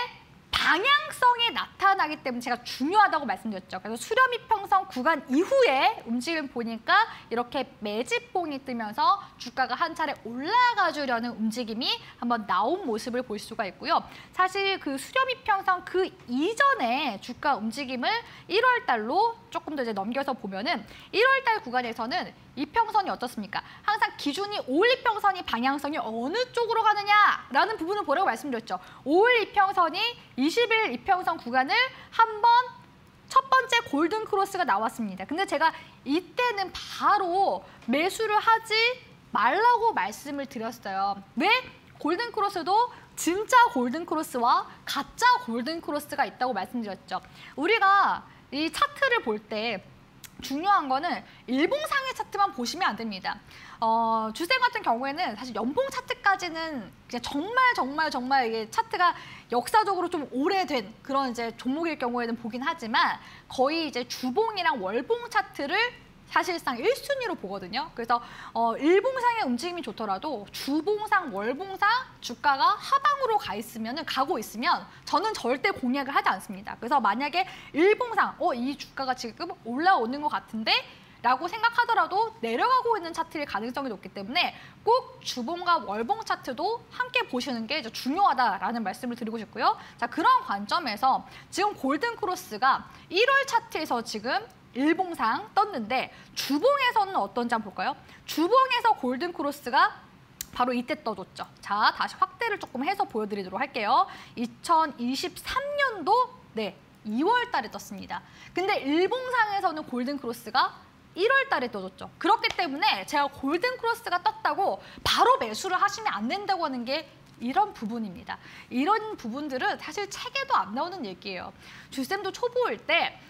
방향성이 나타나기 때문에 제가 중요하다고 말씀드렸죠. 그래서 수렴이평선 구간 이후에 움직임 보니까 이렇게 매집봉이 뜨면서 주가가 한 차례 올라가 주려는 움직임이 한번 나온 모습을 볼 수가 있고요. 사실 그 수렴이평선 그 이전에 주가 움직임을 1월 달로 조금 더 이제 넘겨서 보면은 1월 달 구간에서는 이평선이 어떻습니까? 항상 기준이 5일 이평선이 방향성이 어느 쪽으로 가느냐라는 부분을 보라고 말씀드렸죠. 5일 이평선이 20일 이평선 구간을 한번 첫 번째 골든 크로스가 나왔습니다. 근데 제가 이때는 바로 매수를 하지 말라고 말씀을 드렸어요. 왜? 골든 크로스도 진짜 골든 크로스와 가짜 골든 크로스가 있다고 말씀드렸죠. 우리가 이 차트를 볼 때 중요한 거는 일봉상의 차트만 보시면 안 됩니다. 주생 같은 경우에는 사실 연봉 차트까지는 그냥 정말 이게 차트가 역사적으로 좀 오래된 그런 이제 종목일 경우에는 보긴 하지만 거의 이제 주봉이랑 월봉 차트를 사실상 1순위로 보거든요. 그래서 일봉상의 움직임이 좋더라도 주봉상, 월봉상 주가가 하방으로 가고 있으면 저는 절대 공략을 하지 않습니다. 그래서 만약에 일봉상 이 주가가 지금 올라오는 것 같은데 라고 생각하더라도 내려가고 있는 차트일 가능성이 높기 때문에 꼭 주봉과 월봉 차트도 함께 보시는 게 중요하다라는 말씀을 드리고 싶고요. 자, 그런 관점에서 지금 골든크로스가 1월 차트에서 지금 일봉상 떴는데 주봉에서는 어떤지 한번 볼까요? 주봉에서 골든크로스가 바로 이때 떠줬죠. 자, 다시 확대를 조금 해서 보여드리도록 할게요. 2023년도 2월 달에 떴습니다. 근데 일봉상에서는 골든크로스가 1월 달에 떠줬죠. 그렇기 때문에 제가 골든크로스가 떴다고 바로 매수를 하시면 안 된다고 하는 게 이런 부분입니다. 이런 부분들은 사실 책에도 안 나오는 얘기예요. 주쌤도 초보일 때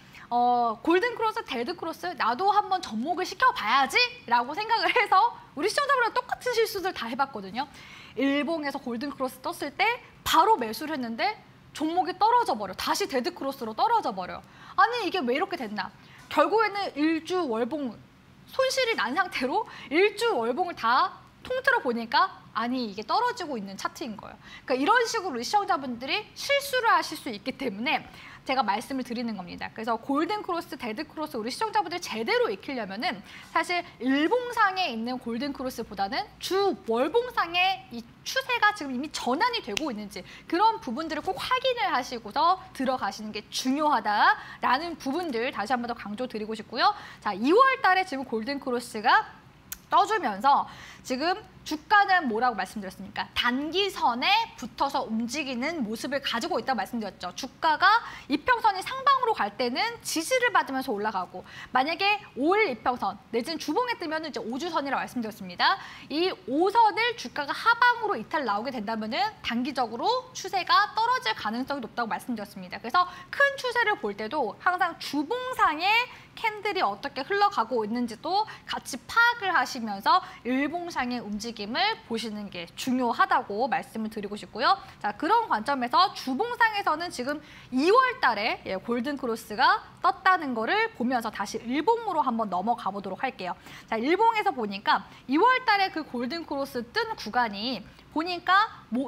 골든크로스, 데드크로스 나도 한번 접목을 시켜봐야지 라고 생각을 해서 우리 시청자분들랑 똑같은 실수들 다 해봤거든요. 일봉에서 골든크로스 떴을 때 바로 매수를 했는데 종목이 떨어져 버려. 다시 데드크로스로 떨어져 버려. 아니 이게 왜 이렇게 됐나. 결국에는 일주 월봉 손실이 난 상태로 일주 월봉을 다 통틀어 보니까 아니 이게 떨어지고 있는 차트인 거예요. 그러니까 이런 식으로 우리 시청자분들이 실수를 하실 수 있기 때문에 제가 말씀을 드리는 겁니다. 그래서 골든크로스, 데드크로스 우리 시청자분들 제대로 익히려면은 사실 일봉상에 있는 골든크로스보다는 주 월봉상의 이 추세가 지금 이미 전환이 되고 있는지 그런 부분들을 꼭 확인을 하시고서 들어가시는 게 중요하다라는 부분들 다시 한 번 더 강조드리고 싶고요. 자, 2월 달에 지금 골든크로스가 떠주면서 지금 주가는 뭐라고 말씀드렸습니까? 단기선에 붙어서 움직이는 모습을 가지고 있다고 말씀드렸죠. 주가가 이평선이 상방으로 갈 때는 지지를 받으면서 올라가고 만약에 5일 이평선 내지는 주봉에 뜨면 이제 5주선이라고 말씀드렸습니다. 이 5선을 주가가 하방으로 이탈 나오게 된다면 단기적으로 추세가 떨어질 가능성이 높다고 말씀드렸습니다. 그래서 큰 추세를 볼 때도 항상 주봉상의 캔들이 어떻게 흘러가고 있는지도 같이 파악을 하시면서 일봉상의 움직임을 보시는 게 중요하다고 말씀을 드리고 싶고요. 자, 그런 관점에서 주봉상에서는 지금 2월 달에 골든크로스가 떴다는 거를 보면서 다시 일봉으로 한번 넘어가 보도록 할게요. 자, 일봉에서 보니까 2월 달에 그 골든크로스 뜬 구간이 보니까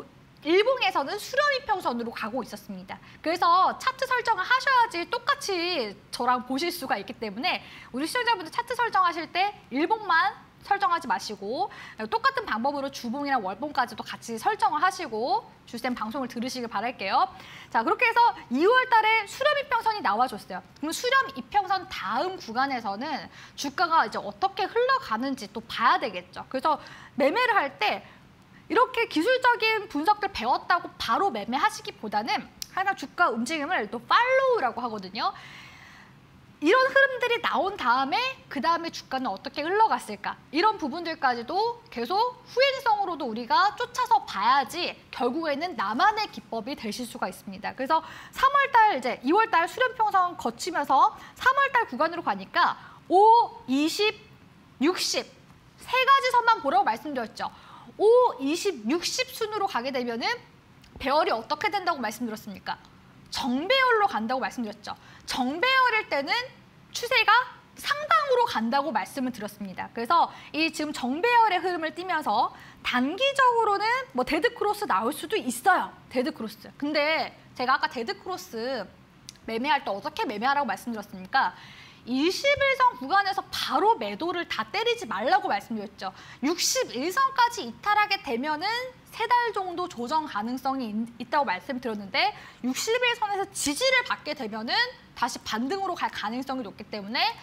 일봉에서는 수렴이평선으로 가고 있었습니다. 그래서 차트 설정을 하셔야지 똑같이 저랑 보실 수가 있기 때문에 우리 시청자분들 차트 설정하실 때 일봉만 설정하지 마시고 똑같은 방법으로 주봉이랑 월봉까지도 같이 설정을 하시고 주쌤 방송을 들으시길 바랄게요. 자, 그렇게 해서 2월 달에 수렴이평선이 나와줬어요. 그럼 수렴이평선 다음 구간에서는 주가가 이제 어떻게 흘러가는지 또 봐야 되겠죠. 그래서 매매를 할 때 이렇게 기술적인 분석들 배웠다고 바로 매매하시기보다는 항상 주가 움직임을 또 팔로우라고 하거든요. 이런 흐름들이 나온 다음에 그 다음에 주가는 어떻게 흘러갔을까 이런 부분들까지도 계속 후행성으로도 우리가 쫓아서 봐야지 결국에는 나만의 기법이 되실 수가 있습니다. 그래서 3월달 이제 2월달 수렴평선 거치면서 3월달 구간으로 가니까 5, 20, 60 세 가지 선만 보라고 말씀드렸죠. 5, 20, 60 순으로 가게 되면은 배열이 어떻게 된다고 말씀드렸습니까? 정배열로 간다고 말씀드렸죠. 정배열일 때는 추세가 상방으로 간다고 말씀을 드렸습니다. 그래서 이 지금 정배열의 흐름을 띠면서 단기적으로는 뭐 데드크로스 나올 수도 있어요. 데드크로스. 근데 제가 아까 데드크로스 매매할 때 어떻게 매매하라고 말씀드렸습니까? 21선 구간에서 바로 매도를 다 때리지 말라고 말씀드렸죠. 61선까지 이탈하게 되면은 3달 정도 조정 가능성이 있다고 말씀드렸는데 61선에서 지지를 받게 되면은 다시 반등으로 갈 가능성이 높기 때문에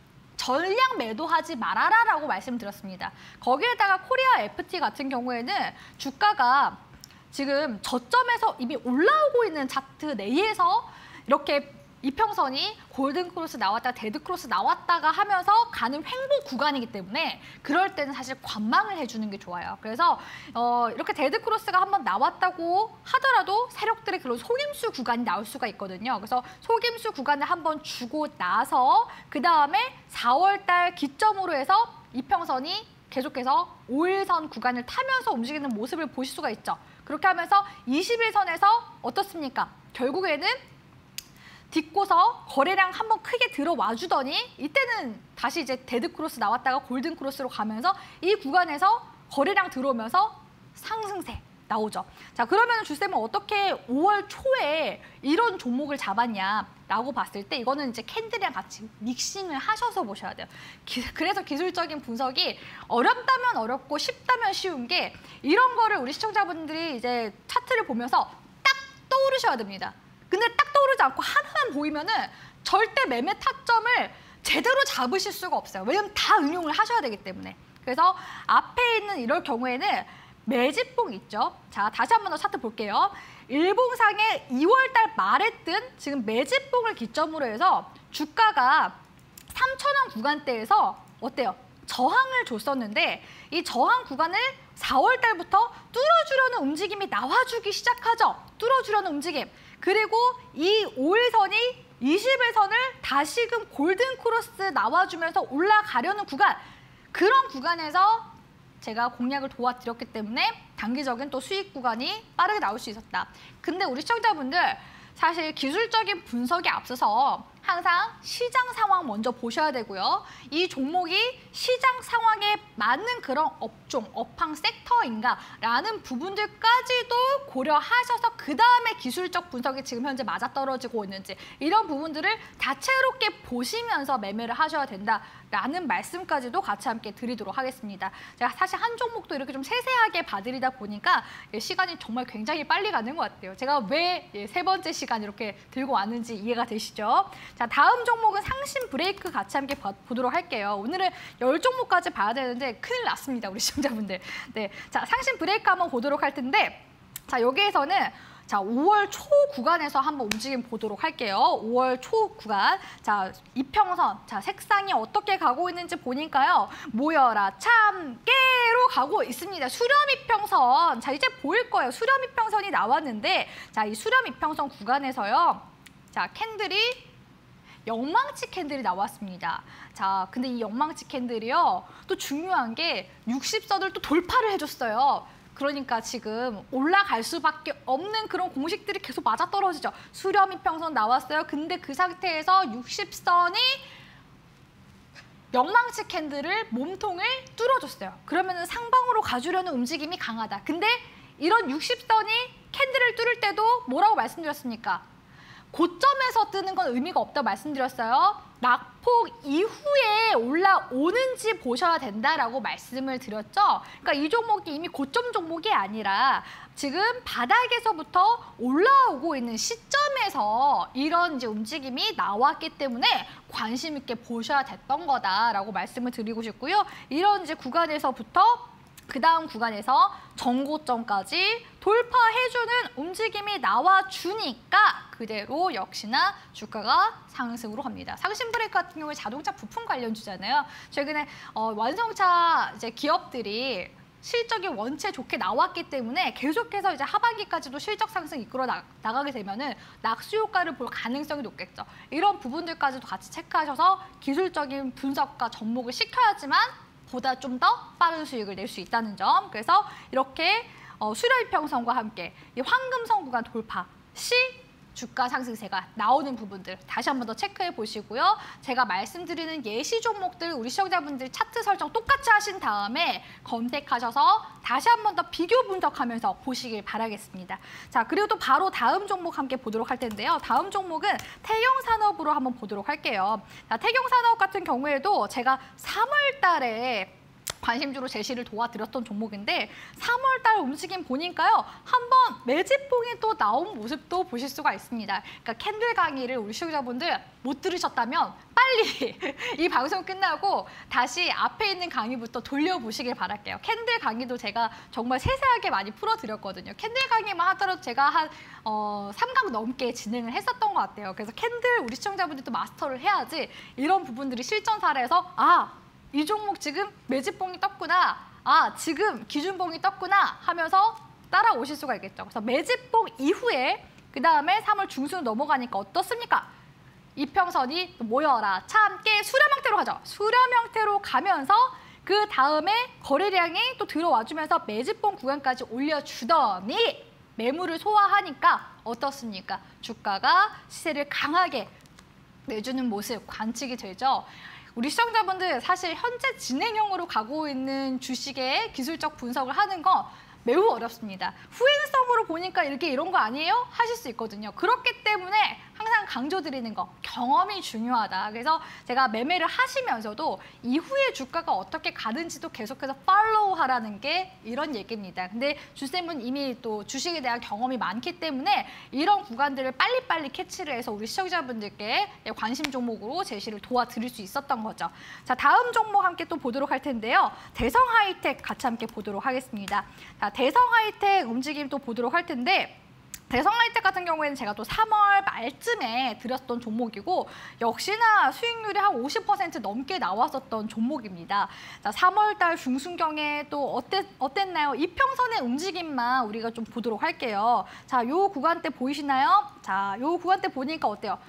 전량 매도하지 말아라라고 말씀드렸습니다. 거기에다가 코리아 FT 같은 경우에는 주가가 지금 저점에서 이미 올라오고 있는 차트 내에서 이렇게 이평선이 골든크로스 나왔다가 데드크로스 나왔다가 하면서 가는 횡보 구간이기 때문에 그럴 때는 사실 관망을 해주는 게 좋아요. 그래서 이렇게 데드크로스가 한번 나왔다고 하더라도 세력들의 그런 속임수 구간이 나올 수가 있거든요. 그래서 속임수 구간을 한번 주고 나서 그 다음에 4월달 기점으로 해서 이평선이 계속해서 5일선 구간을 타면서 움직이는 모습을 보실 수가 있죠. 그렇게 하면서 21선에서 어떻습니까? 결국에는 딛고서 거래량 한번 크게 들어와 주더니 이때는 다시 이제 데드크로스 나왔다가 골든크로스로 가면서 이 구간에서 거래량 들어오면서 상승세 나오죠. 자, 그러면 주쌤은 어떻게 5월 초에 이런 종목을 잡았냐라고 봤을 때 이거는 이제 캔들이랑 같이 믹싱을 하셔서 보셔야 돼요. 그래서 기술적인 분석이 어렵다면 어렵고 쉽다면 쉬운 게 이런 거를 우리 시청자분들이 이제 차트를 보면서 딱 떠오르셔야 됩니다. 근데 딱 떠오르지 않고 하나만 보이면은 절대 매매 타점을 제대로 잡으실 수가 없어요. 왜냐면 다 응용을 하셔야 되기 때문에. 그래서 앞에 있는 이럴 경우에는 매집봉 있죠. 자, 다시 한 번 더 차트 볼게요. 일봉상에 2월 달 말에 뜬 지금 매집봉을 기점으로 해서 주가가 3,000원 구간대에서 어때요? 저항을 줬었는데 이 저항 구간을 4월 달부터 뚫어주려는 움직임이 나와주기 시작하죠. 뚫어주려는 움직임. 그리고 이 5일선이 20일선을 다시금 골든 크로스 나와주면서 올라가려는 구간. 그런 구간에서 제가 공략을 도와드렸기 때문에 단기적인 또 수익 구간이 빠르게 나올 수 있었다. 근데 우리 시청자분들 사실 기술적인 분석에 앞서서 항상 시장 상황 먼저 보셔야 되고요. 이 종목이 시장 상황에 맞는 그런 업종, 업황 섹터인가라는 부분들까지도 고려하셔서 그다음에 기술적 분석이 지금 현재 맞아떨어지고 있는지 이런 부분들을 다채롭게 보시면서 매매를 하셔야 된다라는 말씀까지도 같이 함께 드리도록 하겠습니다. 제가 사실 한 종목도 이렇게 좀 세세하게 봐드리다 보니까 시간이 정말 굉장히 빨리 가는 것 같아요. 제가 왜 세 번째 시간 이렇게 들고 왔는지 이해가 되시죠? 자, 다음 종목은 상신 브레이크 같이 함께 보도록 할게요. 오늘은 10종목까지 봐야 되는데 큰일 났습니다, 우리 시청자분들. 네, 자, 상신 브레이크 한번 보도록 할 텐데, 자, 여기에서는 자, 5월 초 구간에서 한번 움직임 보도록 할게요. 5월 초 구간. 자, 이평선. 자, 색상이 어떻게 가고 있는지 보니까요. 모여라 참깨로 가고 있습니다. 수렴 이평선. 자, 이제 보일 거예요. 수렴 이평선이 나왔는데, 자, 이 수렴 이평선 구간에서요. 자, 캔들이 영망치 캔들이 나왔습니다. 자, 근데 이 영망치 캔들이요. 또 중요한 게 60선을 또 돌파를 해줬어요. 그러니까 지금 올라갈 수밖에 없는 그런 공식들이 계속 맞아떨어지죠. 수렴 이평선 나왔어요. 근데 그 상태에서 60선이 영망치 캔들을 몸통을 뚫어줬어요. 그러면 상방으로 가주려는 움직임이 강하다. 근데 이런 60선이 캔들을 뚫을 때도 뭐라고 말씀드렸습니까? 고점에서 뜨는 건 의미가 없다고 말씀드렸어요. 낙폭 이후에 올라오는지 보셔야 된다라고 말씀을 드렸죠. 그러니까 이 종목이 이미 고점 종목이 아니라 지금 바닥에서부터 올라오고 있는 시점에서 이런 이제 움직임이 나왔기 때문에 관심 있게 보셔야 됐던 거다라고 말씀을 드리고 싶고요. 이런 이제 구간에서부터 그 다음 구간에서 전고점까지 돌파해주는 움직임이 나와주니까 그대로 역시나 주가가 상승으로 갑니다. 상신 브레이크 같은 경우에 자동차 부품 관련주잖아요. 최근에 완성차 이제 기업들이 실적이 원체 좋게 나왔기 때문에 계속해서 이제 하반기까지도 실적 상승 이끌어 나가게 되면은 낙수 효과를 볼 가능성이 높겠죠. 이런 부분들까지도 같이 체크하셔서 기술적인 분석과 접목을 시켜야지만 보다 좀 더 빠른 수익을 낼 수 있다는 점. 그래서 이렇게 수렴이평선과 함께 이 황금선 구간 돌파 시 주가 상승세가 나오는 부분들 다시 한 번 더 체크해 보시고요. 제가 말씀드리는 예시 종목들 우리 시청자분들이 차트 설정 똑같이 하신 다음에 검색하셔서 다시 한 번 더 비교 분석하면서 보시길 바라겠습니다. 자, 그리고 또 바로 다음 종목 함께 보도록 할 텐데요. 다음 종목은 태경산업으로 한번 보도록 할게요. 자, 태경산업 같은 경우에도 제가 3월 달에 관심주로 제시를 도와드렸던 종목인데 3월 달 움직임 보니까요. 한번 매집봉이 또 나온 모습도 보실 수가 있습니다. 그러니까 캔들 강의를 우리 시청자분들 못 들으셨다면 빨리 이 방송 끝나고 다시 앞에 있는 강의부터 돌려보시길 바랄게요. 캔들 강의도 제가 정말 세세하게 많이 풀어드렸거든요. 캔들 강의만 하더라도 제가 한 3강 넘게 진행을 했었던 것 같아요. 그래서 캔들 우리 시청자분들도 마스터를 해야지 이런 부분들이 실전 사례에서 이 종목 지금 매집봉이 떴구나. 지금 기준봉이 떴구나 하면서 따라오실 수가 있겠죠. 그래서 매집봉 이후에 그다음에 3월 중순 넘어가니까 어떻습니까? 이평선이 모여라 참깨 수렴 형태로 가죠. 수렴 형태로 가면서 그 다음에 거래량이 또 들어와주면서 매집봉 구간까지 올려주더니 매물을 소화하니까 어떻습니까? 주가가 시세를 강하게 내주는 모습 관측이 되죠. 우리 시청자분들 사실 현재 진행형으로 가고 있는 주식의 기술적 분석을 하는 거 매우 어렵습니다. 후행성으로 보니까 이렇게 이런 거 아니에요? 하실 수 있거든요. 그렇기 때문에 항상 강조드리는 거, 경험이 중요하다. 그래서 제가 매매를 하시면서도 이후에 주가가 어떻게 가는지도 계속해서 팔로우 하라는 게 이런 얘기입니다. 근데 주쌤은 이미 또 주식에 대한 경험이 많기 때문에 이런 구간들을 빨리빨리 캐치를 해서 우리 시청자분들께 관심 종목으로 제시를 도와드릴 수 있었던 거죠. 자, 다음 종목 함께 또 보도록 할 텐데요. 대성 하이텍 같이 함께 보도록 하겠습니다. 자, 대성 하이텍 움직임 또 보도록 할 텐데 대성 하이텍 같은 경우에는 제가 또 3월 말쯤에 드렸던 종목이고 역시나 수익률이 한 50% 넘게 나왔었던 종목입니다. 자, 3월 달 중순경에 또 어땠나요? 이평선의 움직임만 우리가 좀 보도록 할게요. 자, 요 구간대 보이시나요? 자, 요 구간대 보니까 어때요?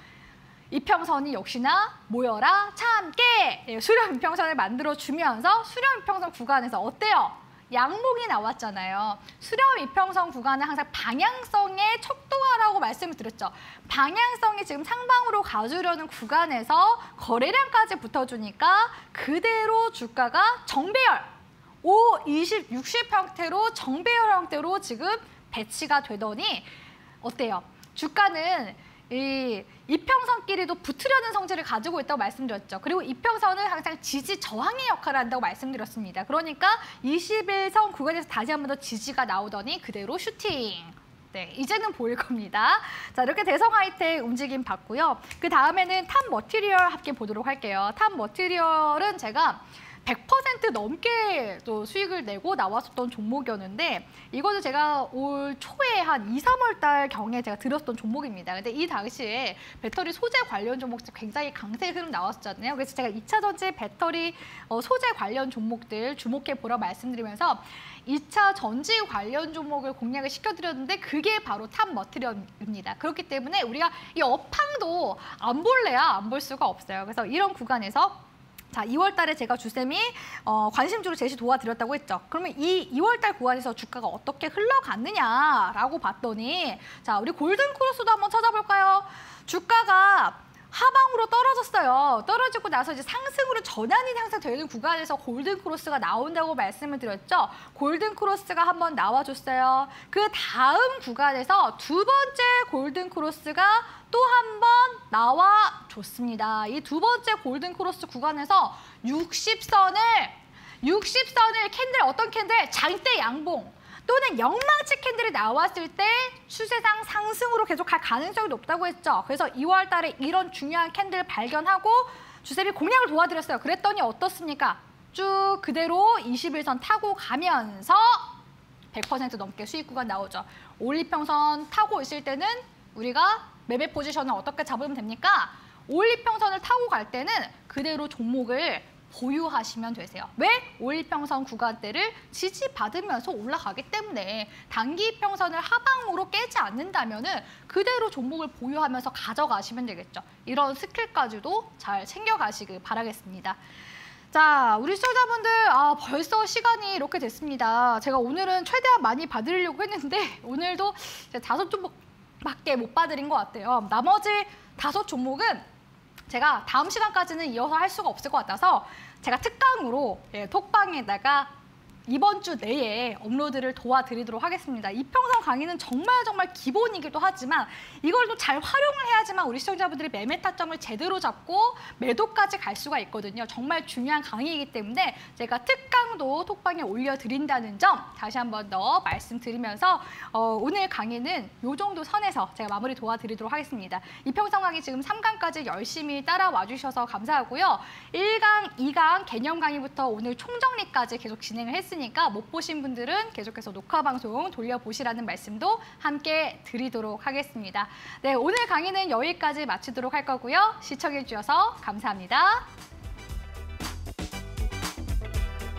이평선이 역시나 모여라 참깨 수렴 이평선을 만들어주면서 수렴 이평선 구간에서 어때요? 양봉이 나왔잖아요. 수렴 이평선 구간은 항상 방향성에 척도하라고 말씀을 드렸죠. 방향성이 지금 상방으로 가주려는 구간에서 거래량까지 붙어주니까 그대로 주가가 정배열 5, 20, 60 형태로 정배열 형태로 지금 배치가 되더니 어때요? 주가는 이 이평선끼리도 붙으려는 성질을 가지고 있다고 말씀드렸죠. 그리고 이평선은 항상 지지 저항의 역할을 한다고 말씀드렸습니다. 그러니까 21선 구간에서 다시 한 번 더 지지가 나오더니 그대로 슈팅. 네, 이제는 보일 겁니다. 자, 이렇게 대성 하이텍 움직임 봤고요. 그 다음에는 탑 머티리얼 함께 보도록 할게요. 탑 머티리얼은 제가 100% 넘게 또 수익을 내고 나왔었던 종목이었는데 이거는 제가 올 초에 한 2, 3월 달 경에 제가 들었던 종목입니다. 근데 이 당시에 배터리 소재 관련 종목 굉장히 강세 흐름 나왔었잖아요. 그래서 제가 2차 전지 배터리 소재 관련 종목들 주목해 보라 말씀드리면서 2차 전지 관련 종목을 공략을 시켜드렸는데 그게 바로 탑 머티리얼입니다. 그렇기 때문에 우리가 이 업황도 안 볼래야 안 볼 수가 없어요. 그래서 이런 구간에서 자, 2월 달에 제가 주쌤이 관심주로 제시 도와드렸다고 했죠. 그러면 이 2월 달 구간에서 주가가 어떻게 흘러갔느냐라고 봤더니 자, 우리 골든 크로스도 한번 찾아볼까요? 주가가 하방으로 떨어졌어요. 떨어지고 나서 이제 상승으로 전환이 항상 되는 구간에서 골든 크로스가 나온다고 말씀을 드렸죠. 골든 크로스가 한번 나와줬어요. 그 다음 구간에서 두 번째 골든 크로스가 또 한 번 나와줬습니다. 이 두 번째 골든 크로스 구간에서 60선을 캔들 어떤 캔들? 장대 양봉. 또는 영망치 캔들이 나왔을 때 추세상 상승으로 계속 갈 가능성이 높다고 했죠. 그래서 2월 달에 이런 중요한 캔들 발견하고 주쌤이 공략을 도와드렸어요. 그랬더니 어떻습니까? 쭉 그대로 21선 타고 가면서 100% 넘게 수익 구간 나오죠. 올리평선 타고 있을 때는 우리가 매매 포지션을 어떻게 잡으면 됩니까? 올리평선을 타고 갈 때는 그대로 종목을 보유하시면 되세요. 왜? 올리평선 구간대를 지지받으면서 올라가기 때문에 단기 평선을 하방으로 깨지 않는다면 그대로 종목을 보유하면서 가져가시면 되겠죠. 이런 스킬까지도 잘 챙겨가시길 바라겠습니다. 자, 우리 시청자분들 벌써 시간이 이렇게 됐습니다. 제가 오늘은 최대한 많이 봐드리려고 했는데 오늘도 5종목밖에 못 봐드린 것 같아요. 나머지 5 종목은 제가 다음 시간까지는 이어서 할 수가 없을 것 같아서 제가 특강으로 톡방에다가 이번 주 내에 업로드를 도와드리도록 하겠습니다. 이평선 강의는 정말 기본이기도 하지만 이걸 또 잘 활용을 해야지만 우리 시청자분들이 매매 타점을 제대로 잡고 매도까지 갈 수가 있거든요. 정말 중요한 강의이기 때문에 제가 특강도 톡방에 올려드린다는 점 다시 한 번 더 말씀드리면서 오늘 강의는 이 정도 선에서 제가 마무리 도와드리도록 하겠습니다. 이평선 강의 지금 3강까지 열심히 따라와 주셔서 감사하고요. 1강, 2강 개념 강의부터 오늘 총정리까지 계속 진행을 했으니까 못 보신 분들은 계속해서 녹화 방송 돌려보시라는 말씀도 함께 드리도록 하겠습니다. 네, 오늘 강의는 여기까지 마치도록 할 거고요. 시청해 주셔서 감사합니다.